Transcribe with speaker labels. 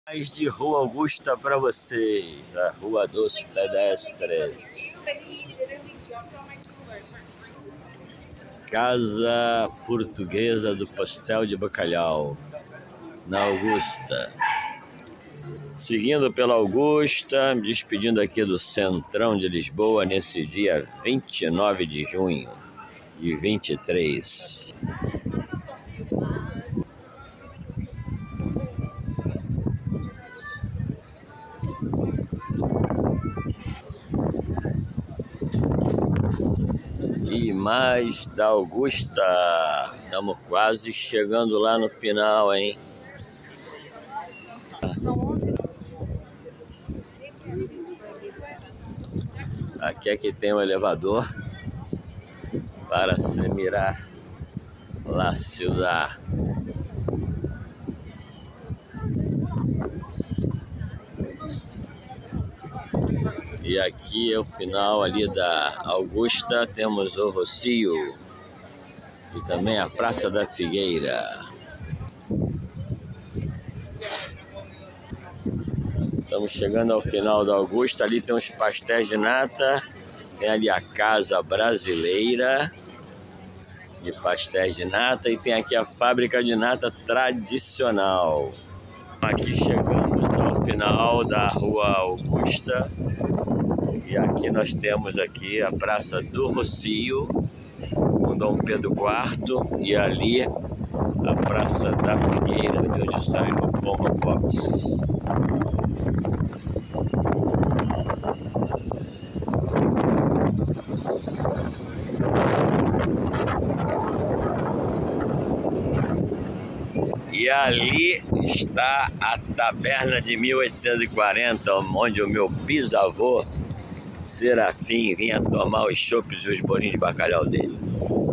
Speaker 1: Mais de Rua Augusta para vocês, a Rua dos Pedestres. Casa Portuguesa do Pastel de Bacalhau, na Augusta. Seguindo pela Augusta, me despedindo aqui do centrão de Lisboa nesse dia 29 de junho de 23. E mais da Augusta, estamos quase chegando lá no final, hein? Aqui é que tem um elevador para se mirar la ciudad. E aqui é o final ali da Augusta, temos o Rossio e também a Praça da Figueira. Estamos chegando ao final da Augusta, ali tem os pastéis de nata, tem ali a Casa Brasileira de pastéis de nata e tem aqui a Fábrica de Nata Tradicional. Aqui chegamos ao final da Rua Augusta e aqui nós temos aqui a Praça do Rossio com Dom Pedro IV e ali a Praça da Figueira, de onde sai o Pomba Box. E ali está a taberna de 1840, onde o meu bisavô Serafim vinha tomar os chopes e os bolinhos de bacalhau dele.